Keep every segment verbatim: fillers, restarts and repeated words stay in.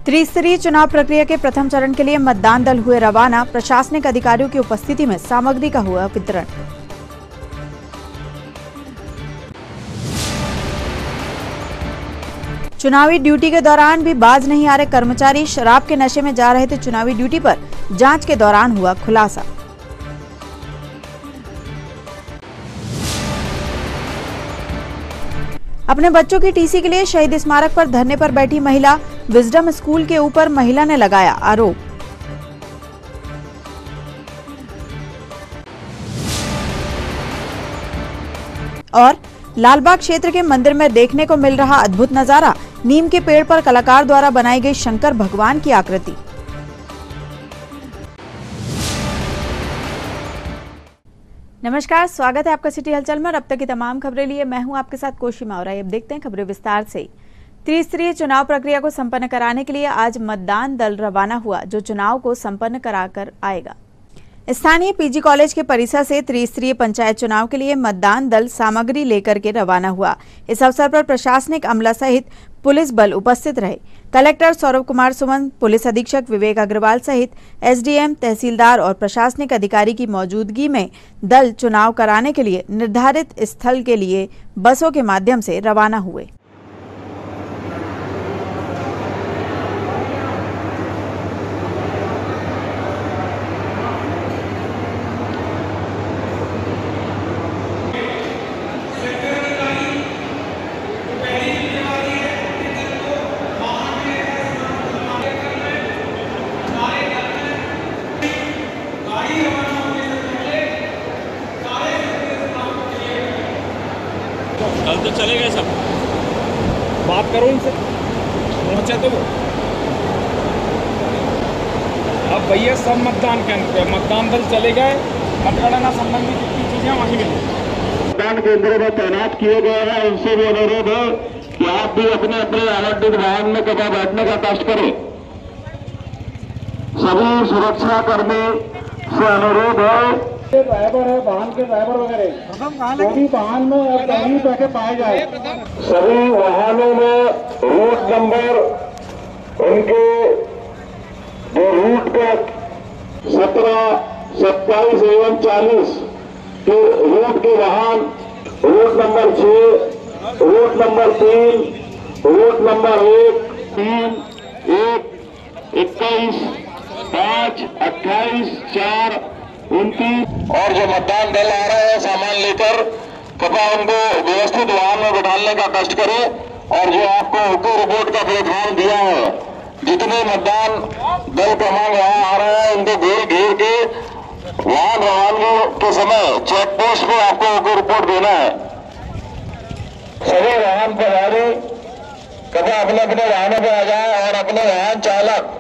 त्रिस्तरीय चुनाव प्रक्रिया के प्रथम चरण के लिए मतदान दल हुए रवाना। प्रशासनिक अधिकारियों की उपस्थिति में सामग्री का हुआ वितरण। चुनावी ड्यूटी के दौरान भी बाज नहीं आ रहे कर्मचारी। शराब के नशे में जा रहे थे चुनावी ड्यूटी पर, जांच के दौरान हुआ खुलासा। अपने बच्चों की टीसी के लिए शहीद स्मारक पर धरने पर बैठी महिला। विजडम स्कूल के ऊपर महिला ने लगाया आरोप। और लालबाग क्षेत्र के मंदिर में देखने को मिल रहा अद्भुत नजारा। नीम के पेड़ पर कलाकार द्वारा बनाई गई शंकर भगवान की आकृति। नमस्कार, स्वागत है आपका सिटी हलचल में। अब तक की तमाम खबरें लिए मैं हूं आपके साथ कोशी मावरा। अब देखते हैं खबरें विस्तार से। त्रिस्तरीय चुनाव प्रक्रिया को संपन्न कराने के लिए आज मतदान दल रवाना हुआ, जो चुनाव को संपन्न कराकर आएगा। स्थानीय पीजी कॉलेज के परिसर से त्रिस्तरीय पंचायत चुनाव के लिए मतदान दल सामग्री लेकर के रवाना हुआ। इस अवसर पर प्रशासनिक अमला सहित पुलिस बल उपस्थित रहे। कलेक्टर सौरभ कुमार सुमन, पुलिस अधीक्षक विवेक अग्रवाल सहित एसडीएम, तहसीलदार और प्रशासनिक अधिकारी की मौजूदगी में दल चुनाव कराने के लिए निर्धारित स्थल के लिए बसों के माध्यम से रवाना हुए। कल तो चले गए सब, बात करो उनसे, पहुँचे तो वो। अब भैया सब मतदान केंद्र पे मतदान दल चले गए। मतगणना संबंधी जितनी चीजें वहीं मिली मतदान केंद्रों में तैनात किए गए हैं। उनसे भी अनुरोध है कि आप भी अपने अपने आवंटित वाहन में कृपया बैठने का कष्ट करें। सभी सुरक्षा कर्मी से अनुरोध है, ड्राइवर है, वाहन के ड्राइवर वगैरह जो भी वाहन में अब कहीं बैठे पाए जाए, सभी वाहनों में रूट नंबर, उनके जो रूट का सत्रह, सत्ताईस एवं चालीस के रूट के वाहन, रूट नंबर छह, रूट नंबर तीन, रूट नंबर एक, तीन, एक, इक्कीस, पाँच, अट्ठाईस, चार, उनतीस और जो मतदान दल आ रहे हैं सामान लेकर, कृपया उनको व्यवस्थित वाहन में बैठाने का कष्ट करें। और जो आपको ओके रिपोर्ट का प्लेटफॉर्म दिया है, जितने मतदान दल क्रमांक यहाँ आ रहे हैं, उनको घेर घेर के वाहन रवानगी के समय चेक पोस्ट पे आपको ओके रिपोर्ट देना है। सभी वाहन प्रभारी कृपया अपने अपने वाहनों पर आ जाए और अपने वाहन चालक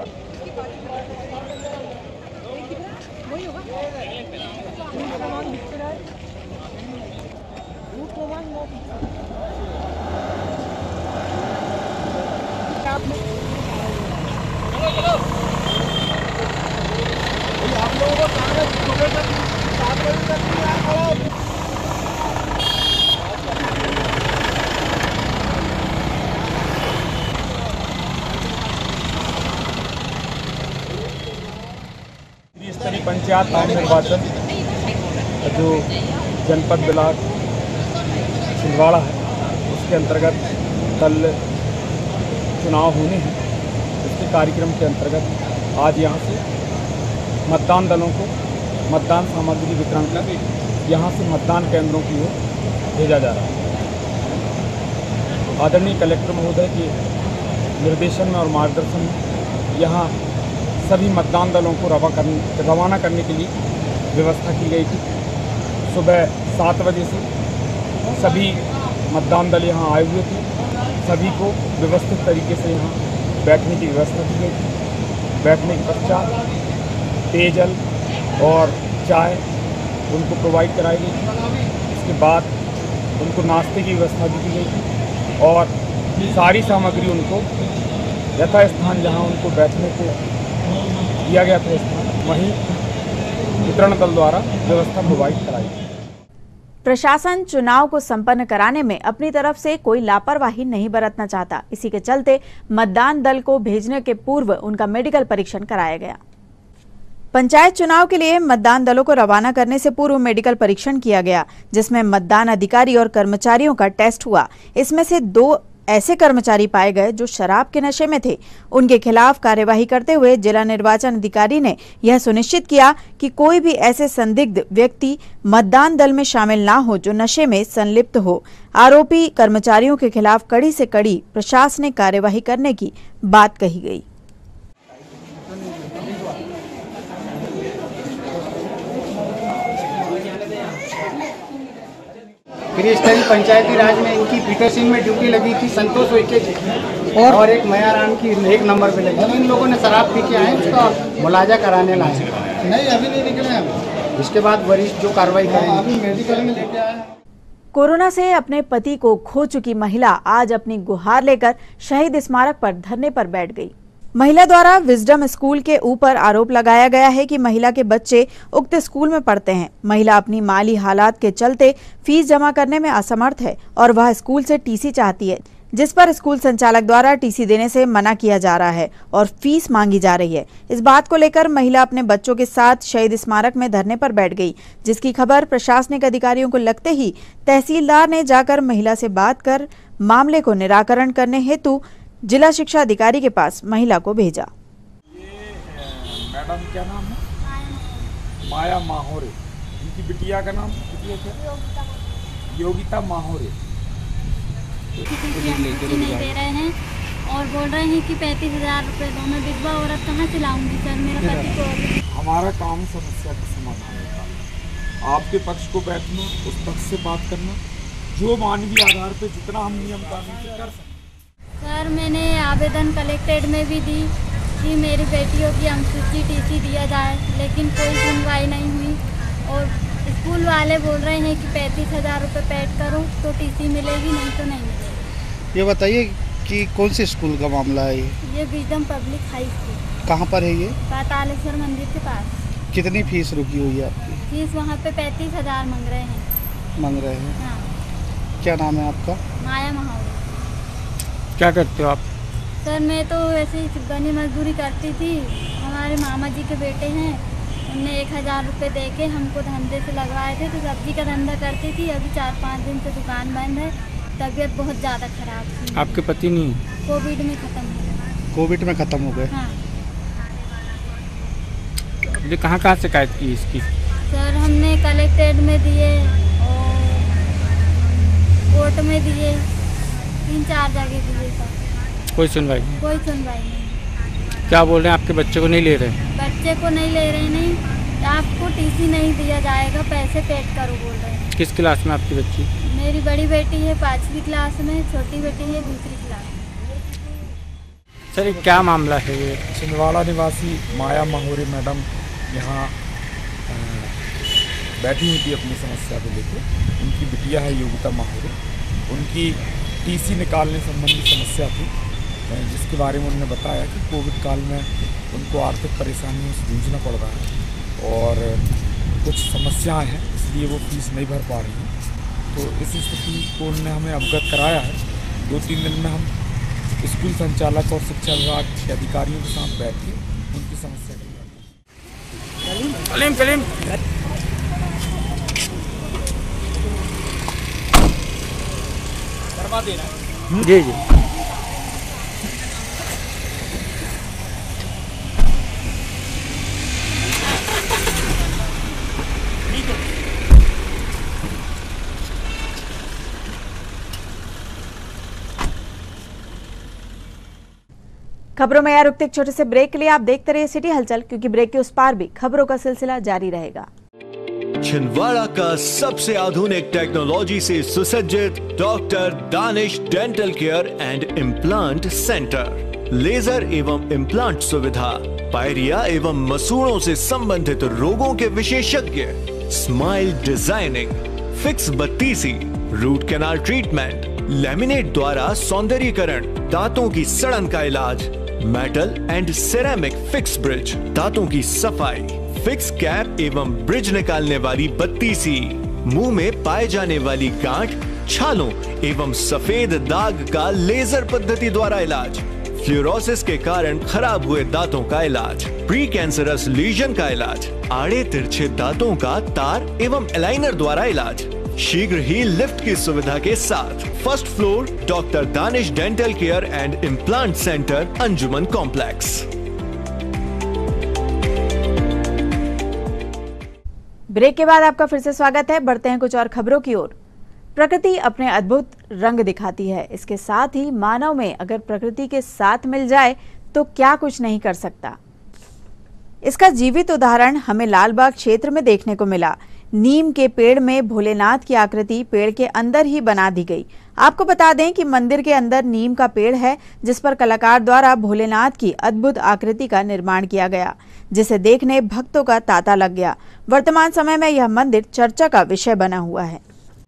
त्रिस्तरीय पंचायत नाम निर्वाचन जो जनपद ब्लॉक छिंदवाड़ा है, उसके अंतर्गत कल चुनाव होने हैं। इसके कार्यक्रम के अंतर्गत आज यहाँ से मतदान दलों को मतदान सामग्री वितरण कर यहाँ से मतदान केंद्रों की ओर भेजा जा रहा है। आदरणीय कलेक्टर महोदय के निर्देशन में और मार्गदर्शन में यहाँ सभी मतदान दलों को रवा करने रवाना करने के लिए व्यवस्था की गई थी। सुबह सात बजे से सभी मतदान दल यहाँ आए हुए थे। सभी को व्यवस्थित तरीके से यहाँ बैठने की व्यवस्था की गई थी। बैठने के पश्चात पेयजल और चाय उनको प्रोवाइड कराई गई थी। इसके बाद उनको नाश्ते की व्यवस्था भी की गई थी और सारी सामग्री उनको यथास्थान जहाँ उनको बैठने को दिया गया था स्थान, वहीं वितरण दल द्वारा व्यवस्था प्रोवाइड कराई। प्रशासन चुनाव को संपन्न कराने में अपनी तरफ से कोई लापरवाही नहीं बरतना चाहता। इसी के चलते मतदान दल को भेजने के पूर्व उनका मेडिकल परीक्षण कराया गया। पंचायत चुनाव के लिए मतदान दलों को रवाना करने से पूर्व मेडिकल परीक्षण किया गया, जिसमें मतदान अधिकारी और कर्मचारियों का टेस्ट हुआ। इसमें से दो ऐसे कर्मचारी पाए गए जो शराब के नशे में थे। उनके खिलाफ कार्यवाही करते हुए जिला निर्वाचन अधिकारी ने यह सुनिश्चित किया कि कोई भी ऐसे संदिग्ध व्यक्ति मतदान दल में शामिल ना हो जो नशे में संलिप्त हो। आरोपी कर्मचारियों के खिलाफ कड़ी से कड़ी प्रशासनिक कार्यवाही करने की बात कही गई। त्रिस्तरीय पंचायती राज में इनकी पीटरसिंह में ड्यूटी लगी थी, संतोष उइके जी और, और एक मयाराम की एक नंबर पे लगी। इन लोगों ने शराब पी के आए, उसका मुलाजा कराने लाए। नहीं, अभी नहीं निकले हैं। इसके बाद वरिष्ठ जो कार्रवाई करेंगे। अभी मेडिकल में लेके आए। कोरोना से अपने पति को खो चुकी महिला आज अपनी गुहार लेकर शहीद स्मारक पर धरने पर बैठ गई। महिला द्वारा विजडम स्कूल के ऊपर आरोप लगाया गया है कि महिला के बच्चे उक्त स्कूल में पढ़ते हैं। महिला अपनी माली हालात के चलते फीस जमा करने में असमर्थ है और वह स्कूल से टीसी चाहती है, जिस पर स्कूल संचालक द्वारा टीसी देने से मना किया जा रहा है और फीस मांगी जा रही है। इस बात को लेकर महिला अपने बच्चों के साथ शहीद स्मारक में धरने पर बैठ गई, जिसकी खबर प्रशासनिक अधिकारियों को लगते ही तहसीलदार ने जाकर महिला से बात कर मामले को निराकरण करने हेतु जिला शिक्षा अधिकारी के पास महिला को भेजा। ये मैडम क्या नाम है? माया माहोरे। इनकी बिटिया का नाम बिटिया क्या? योगिता माहोरे। नहीं दे रहे हैं और बोल रहे हैं कि पैंतीस हजार रुपये दो। मैं विधवा औरत कहाँ से लाऊंगी सर? मेरा पति को हमारा काम समस्या का समाधान होता है। आपके पक्ष को बैठना, उस पक्ष से बात करना, जो मानवीय आधार पर जितना हम नियम कानून से कर सकते। सर मैंने आवेदन कलेक्ट्रेट में भी दी कि मेरी बेटियों की अनुसूची टीसी दिया जाए, लेकिन कोई सुनवाई नहीं हुई। और स्कूल वाले बोल रहे हैं कि पैंतीस हजार रुपये पेड करो तो टीसी मिलेगी, नहीं तो नहीं मिलेगी। ये बताइए कि कौन से स्कूल का मामला है ये? ये विजडम पब्लिक हाई स्कूल। कहाँ पर है ये? पातालेश्वर मंदिर के पास। कितनी फीस रुकी हुई है आपकी? फीस वहाँ पे पैंतीस हजार मांग रहे हैं। मांग रहे हैं? हाँ। क्या नाम है आपका? माया महावर। क्या करते हो आप? सर मैं तो ऐसे ही चिपकानी मजदूरी करती थी। हमारे मामा जी के बेटे हैं, उनने एक हज़ार रुपये दे के हमको धंधे से लगवाए थे, तो सब्जी का धंधा करती थी। अभी चार पाँच दिन से दुकान बंद है, तबीयत बहुत ज़्यादा खराब थी। आपके पति नहीं? कोविड में ख़त्म हो गए। कोविड में ख़त्म हो गए? हाँ। ये कहाँ कहाँ शिकायत की इसकी? सर हमने कलेक्ट्रेट में दिए और कोर्ट में दिए, तीन चार जगह दिए सर। कोई सुनवाई नहीं? कोई सुनवाई नहीं। क्या बोल रहे हैं? आपके बच्चे को नहीं ले रहे? बच्चे को नहीं ले रहे, नहीं आपको टीसी नहीं दिया जाएगा, पैसे पेड करो बोल रहे हैं। किस क्लास में आपकी बच्ची? मेरी बड़ी बेटी है पाँचवीं क्लास में, छोटी बेटी है दूसरी क्लास में। सर ये क्या मामला है? ये छिंदवाड़ा निवासी माया माहोरे मैडम यहाँ बैठी हुई थी अपनी समस्या को लेकर। उनकी बिटिया है योगिता माहोरे, उनकी टीसी निकालने संबंधी समस्या थी, जिसके बारे में उन्होंने बताया कि कोविड काल में उनको आर्थिक परेशानियों से जूझना पड़ रहा है और कुछ समस्याएं हैं, इसलिए वो फीस नहीं भर पा रही हैं। तो इस स्थिति को उन्होंने हमें अवगत कराया है। दो तीन दिन में हम स्कूल संचालक और शिक्षा विभाग के अधिकारियों के साथ बैठ के उनकी समस्या कलीम कलीम करवा देना। जी जी खबरों में यार रुकते एक छोटे से ब्रेक के लिए आप देखते रहिए सिटी हलचल, क्योंकि ब्रेक के उस पार भी खबरों का सिलसिला जारी रहेगा। छिंदवाड़ा का सबसे आधुनिक टेक्नोलॉजी से सुसज्जित doctor Danish dental care and implant centre, laser एवं इम्प्लांट सुविधा, पायरिया एवं मसूड़ों से संबंधित रोगों के विशेषज्ञ, स्माइल डिजाइनिंग, फिक्स बत्तीसी, रूट कैनाल ट्रीटमेंट, लैमिनेट द्वारा सौंदर्यीकरण, दांतों की सड़न का इलाज, metal and ceramic fix bridge, दांतों की सफाई, फिक्स कैप एवं ब्रिज निकालने वाली बत्तीसी, मुंह में पाए जाने वाली गांठ, छालों एवं सफेद दाग का लेजर पद्धति द्वारा इलाज, फ्लोरोसिस के कारण खराब हुए दांतों का इलाज, प्री कैंसरस लीजन का इलाज, आड़े तिरछे दांतों का तार एवं एलाइनर द्वारा इलाज, शीघ्र ही लिफ्ट की सुविधा के साथ। First floor, doctor Danish dental care and implant centre, Anjuman complex. Break के बाद आपका फिर से स्वागत है। बढ़ते हैं कुछ और खबरों की ओर। प्रकृति अपने अद्भुत रंग दिखाती है, इसके साथ ही मानव में अगर प्रकृति के साथ मिल जाए तो क्या कुछ नहीं कर सकता। इसका जीवित उदाहरण हमें लालबाग क्षेत्र में देखने को मिला। नीम के पेड़ में भोलेनाथ की आकृति पेड़ के अंदर ही बना दी गई। आपको बता दें कि मंदिर के अंदर नीम का पेड़ है, जिस पर कलाकार द्वारा भोलेनाथ की अद्भुत आकृति का निर्माण किया गया, जिसे देखने भक्तों का तांता लग गया। वर्तमान समय में यह मंदिर चर्चा का विषय बना हुआ है।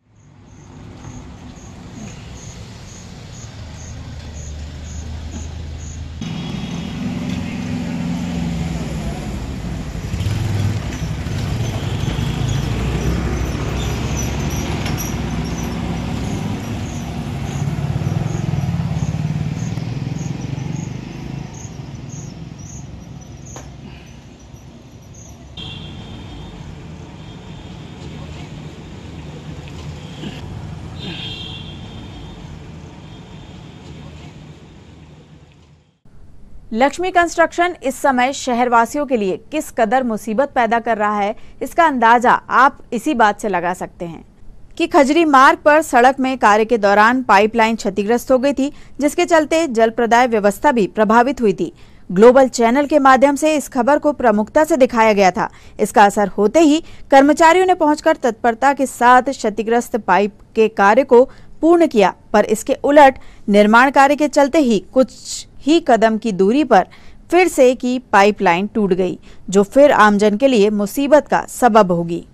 लक्ष्मी कंस्ट्रक्शन इस समय शहरवासियों के लिए किस कदर मुसीबत पैदा कर रहा है, इसका अंदाजा आप इसी बात से लगा सकते हैं कि खजरी मार्ग पर सड़क में कार्य के दौरान पाइपलाइन क्षतिग्रस्त हो गई थी, जिसके चलते जल प्रदाय व्यवस्था भी प्रभावित हुई थी। ग्लोबल चैनल के माध्यम से इस खबर को प्रमुखता से दिखाया गया था। इसका असर होते ही कर्मचारियों ने पहुंचकर तत्परता के साथ क्षतिग्रस्त पाइप के कार्य को पूर्ण किया, पर इसके उलट निर्माण कार्य के चलते ही कुछ ही कदम की दूरी पर फिर से की पाइपलाइन टूट गई, जो फिर आमजन के लिए मुसीबत का सबब होगी।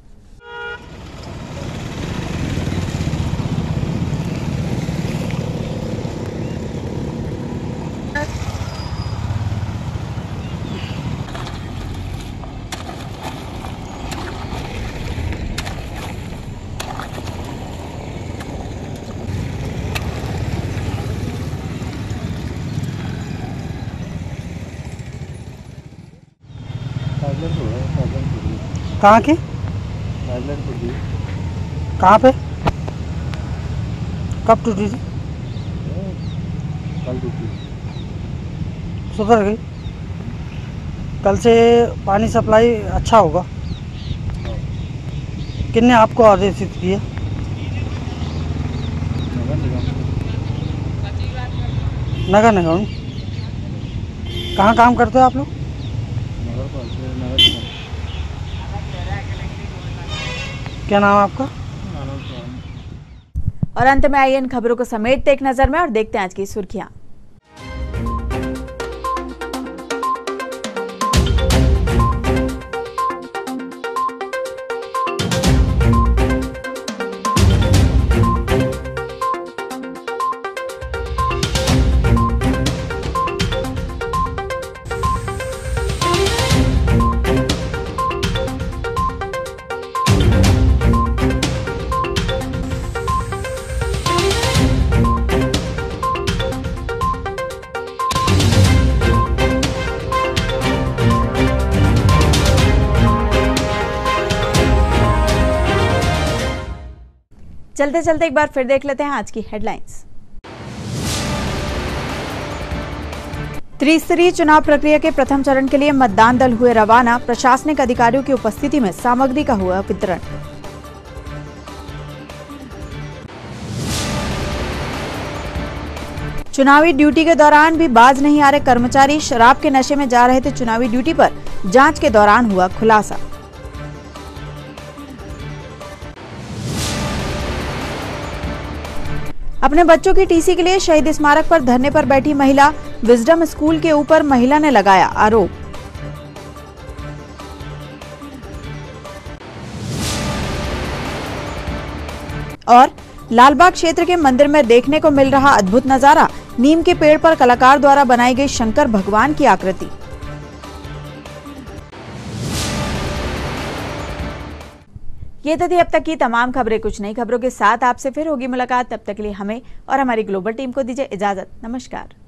कहाँ की? कहाँ पे? कब टूटी थी? कल टूटी। सुधर गई? कल से पानी सप्लाई अच्छा होगा। किसने आपको आदेशित किया? नगर निगम। कहाँ काम करते हो आप लोग? क्या नाम है आपका? और अंत में आइए इन खबरों को समेटते एक नजर में और देखते हैं आज की सुर्खियां। चलते चलते एक बार फिर देख लेते हैं आज की हेडलाइंस। त्रिस्तरीय चुनाव प्रक्रिया के प्रथम चरण के लिए मतदान दल हुए रवाना। प्रशासनिक अधिकारियों की उपस्थिति में सामग्री का हुआ वितरण। चुनावी ड्यूटी के दौरान भी बाज नहीं आ रहे कर्मचारी, शराब के नशे में जा रहे थे चुनावी ड्यूटी पर, जांच के दौरान हुआ खुलासा। अपने बच्चों की टीसी के लिए शहीद स्मारक पर धरने पर बैठी महिला, विजडम स्कूल के ऊपर महिला ने लगाया आरोप। और लालबाग क्षेत्र के मंदिर में देखने को मिल रहा अद्भुत नजारा, नीम के पेड़ पर कलाकार द्वारा बनाई गई शंकर भगवान की आकृति। ये तो थी अब तक की तमाम खबरें। कुछ नई खबरों के साथ आपसे फिर होगी मुलाकात। तब तक के लिए हमें और हमारी ग्लोबल टीम को दीजिए इजाजत। नमस्कार।